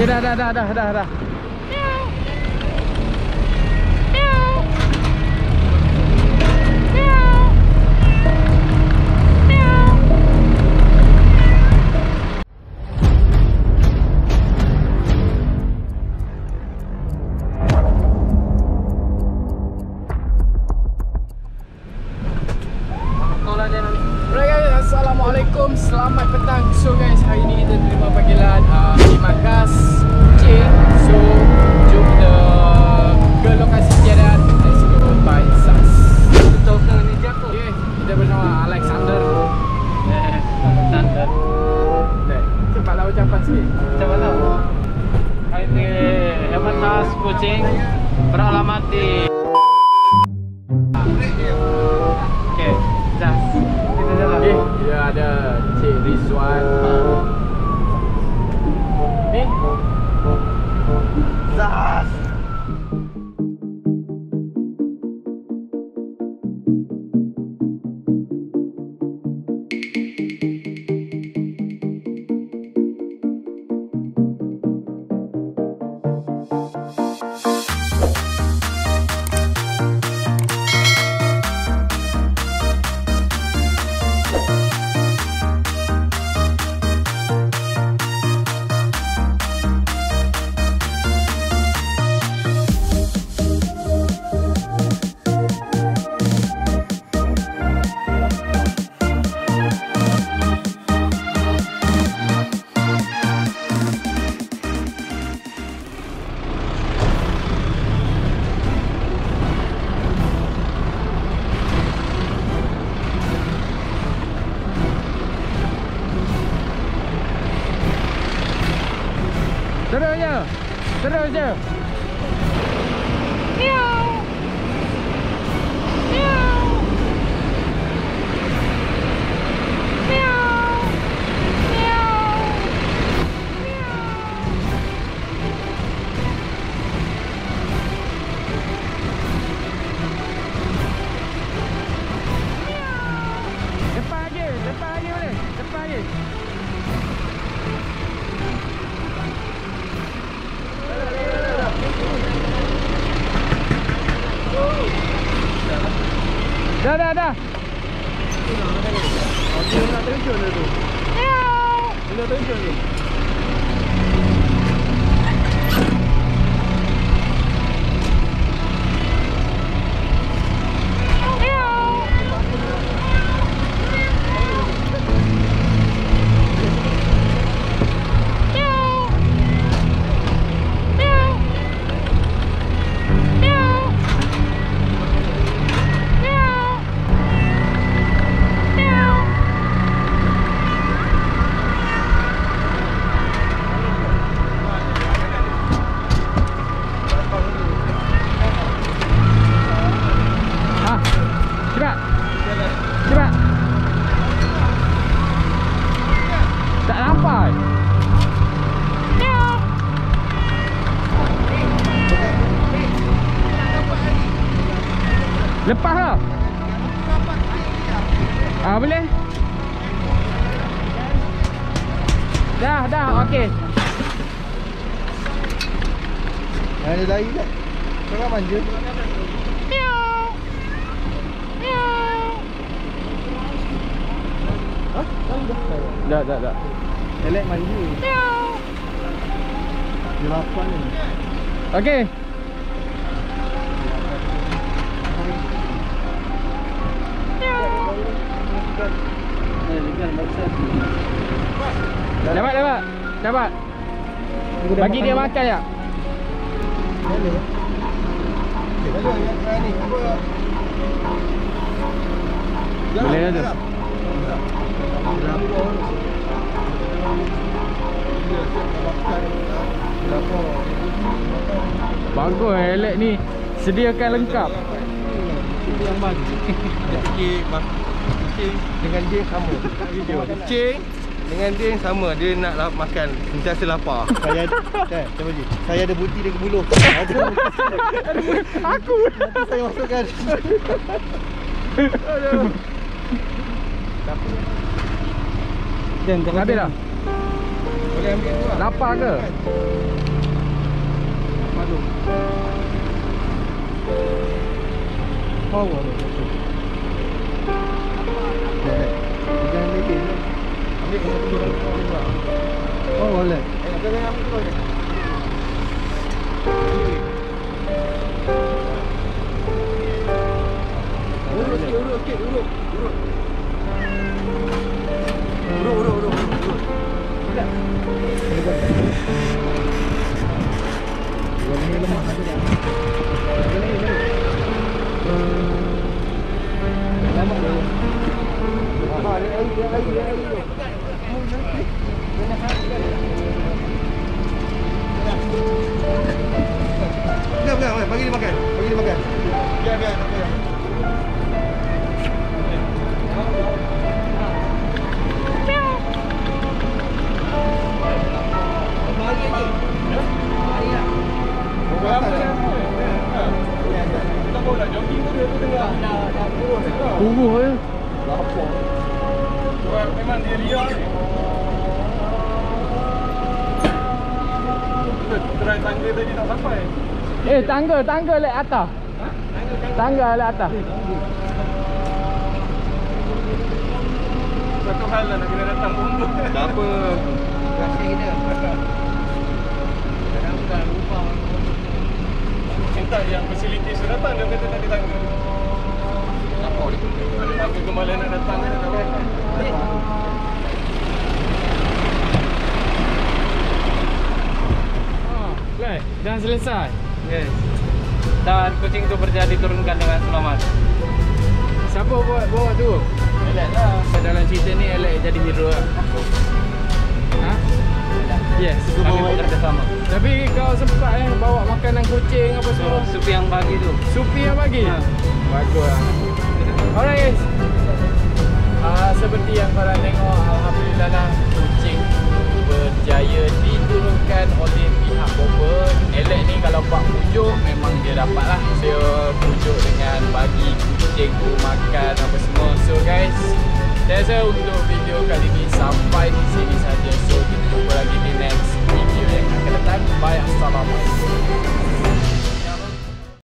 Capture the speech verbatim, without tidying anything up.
dah dah dah dah dah dah. Assalamualaikum, selamat petang. So guys, hari ni kita terima panggilan uh, di markas Kuching. So jom kita ke lokasi kejadian. Let's go by Sas. Betul ke ni dia tu? Okay, kita bersama Alexander. Eh, Alexander. Dek, cepatlah ucapan sikit. Cepatlah. Hari ni markas Kuching beralamat di. Okey, Sas. Okay, dia ada Cik Rizwan. Ni Zaz. Terus je. Terus je. Miau. Miau. Miau. Miau. Lepas je, lepas je boleh. Lepas je. Dah dah dah. oh, dia nak terjun dah tu. Dia nak terjun tu. Lepas lah. Ah, boleh. Dah, dah, okey. Ada lari tak? Jangan manja. Miau. Miau. Hah? Dah, dah, dah. Elek manja. Miau. Dia lapar ni. Okey. Dapat, dapat. Dapat. Bagi dia makan ya. Boleh. Boleh dah tu. Bagus elek ni. Sediakan lengkap. Itu yang bagus. Dia fikir kucing dengan dia sama. Video kucing dengan dia yang sama. Dia nak makan sentiasa lapar. Saya ada, cuba je. Saya ada buti dengan buluh. Aku. Nanti saya masukkan. Aduh. Dan habis dah. Boleh ambil tu lah. Lapar ke? Malu. Power. Jangan ambil. Ambil satu dua dua. Oh boleh. Eh, jangan ambil tu boleh. Urut sikit, urut sikit, urut. Urut. Urut, urut, urut. Urut. Boleh. Boleh. Ini lemah aja dia. Boleh, boleh. Lemah dulu. Ah, dia air, dia air, dia air. Biar, biar, bagi dia makan. Bagi dia makan. Biar, biar, biar. Kuruh je. Lapar. Memang dia liar ni. Try tangga tadi tak sampai. Eh, tangga, tangga lek atas. Ha? Tangga lek atas. Satu hal lah nak kena datang pun. Tak apa. Kasih kita. Kadang-kadang lupa. Minta yang facilities tu datang, dia kata tak ada tangga. Apa dia? Ada tangga kembali nak datang kan? Tak boleh. Lek, dah selesai. Yes. Dan kucing tu berjaya diturunkan dengan selamat. Siapa buat bawa tu? Elak lah. So, dalam cerita ni Elek jadi hero lah. Ha? Yes. Kami bekerja sama. Tapi kau sempat eh bawa makanan kucing apa semua. So, supi yang bagi tu. Supi yang bagi? Ha. Bagus lah. Alright guys. Uh, seperti yang korang tengok, alhamdulillah lah kucing berjaya diturunkan oleh pihak bomber. Elek ni kalau buat pujuk memang dia dapat lah. Dia pujuk dengan bagi kucing tu makan apa semua. So guys, that's all untuk video kali ni. Sampai di sini saja. So kita jumpa lagi di next video yang akan datang. Bye, assalamualaikum.